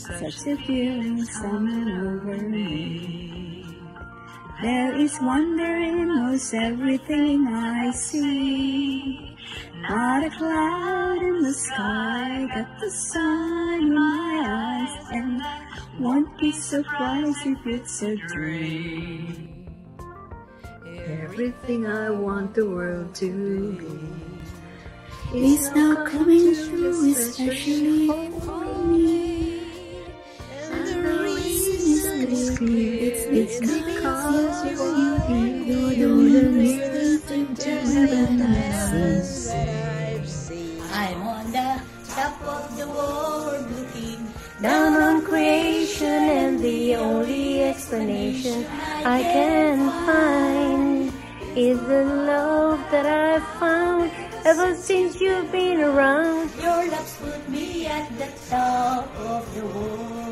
such a feeling coming over me. There is wonder in most everything I see. Not a cloud in the sky, got the sun in my eyes, and won't be surprised if it's a dream. Everything I want the world to be is now coming true, especially for me. And the reason is clear, it's because you're the nearest to heaven I've seen. I'm on the top of the world looking down on creation, and the only explanation I can find is the love that I've found ever since you've been around. Your love's put me at the top of the world.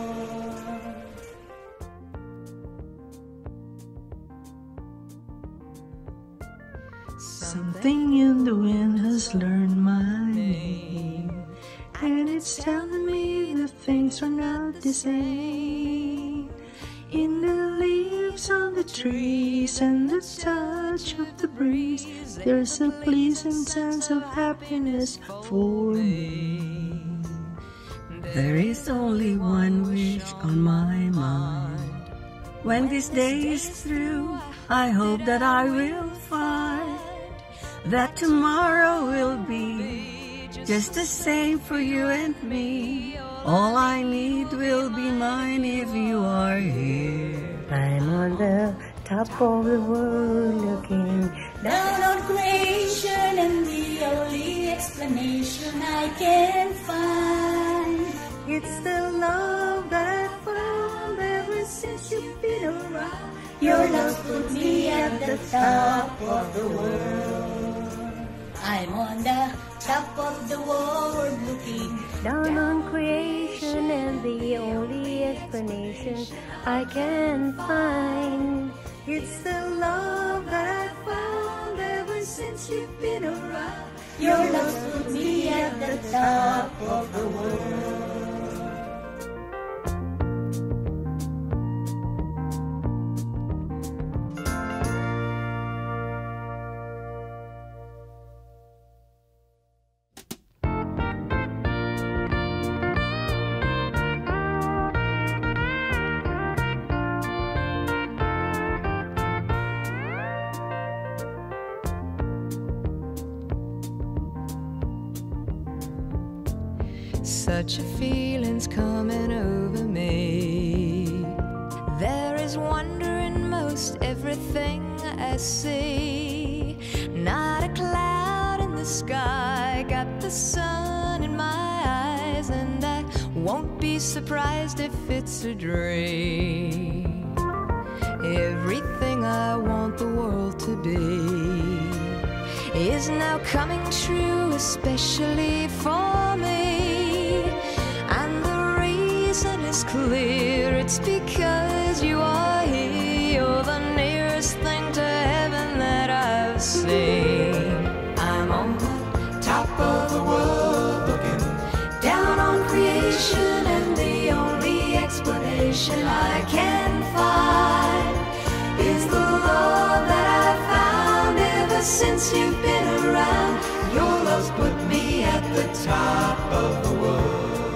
Something in the wind has learned my name, and it's telling me that things are not the same. In the leaves on the trees and the touch of the breeze, there's a pleasing sense of happiness for me. There is only one wish on my mind. When this day is through, I hope that I will find that tomorrow will be just the same for you and me. All I need will be mine if you are here. I'm on the top of the world looking Down on creation, and the only explanation I can find, It's the love that I found ever since you've been around. your love put me at the top of the world. I'm on the top of the world looking down on creation, and the only explanation I can find. It's the love that I found ever since you've been around. your love put me at the top of the world. Such a feeling's coming over me. There is wonder in most everything I see. Not a cloud in the sky, got the sun in my eyes, and I won't be surprised if it's a dream. Everything I want the world to be is now coming true, especially for me. And the reason is clear, it's because you are here. You're the nearest thing to heaven that I've seen. I'm on the top of the world looking down on creation, and the only explanation I can find is the love that I found ever since you've been around. Your love's put me at the top of the world.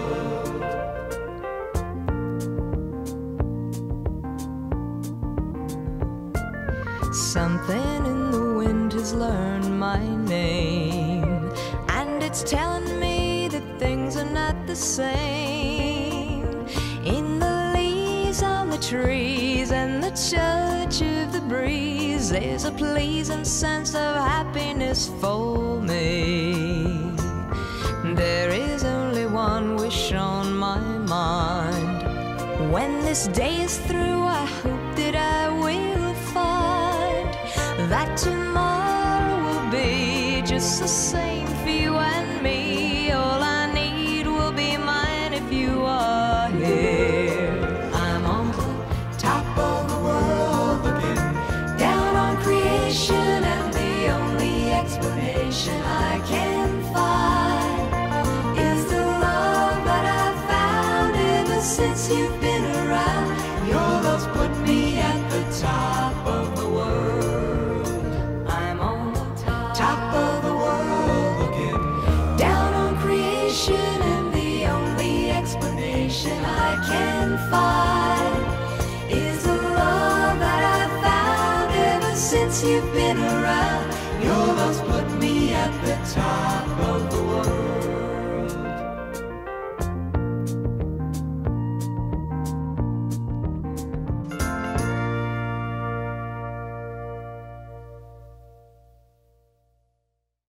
Something in the wind has learned my name, and it's telling me that things are not the same. In the leaves on the trees and the touch of the breeze, there's a pleasing sense of happiness for me. There is only one wish on my mind. When this day is through, I hope that I will find that tomorrow will be just the same for you and me. All I need will be mine if you are here. I'm on the top of the world looking down on creation, and the only explanation I can find is the love that I found ever since since you've been around. Your love's put me at the top of the world. I'm on the top of the world, looking down on creation, and the only explanation I can find is the love that I've found ever since you've been around. Your love's put me at the top of the world.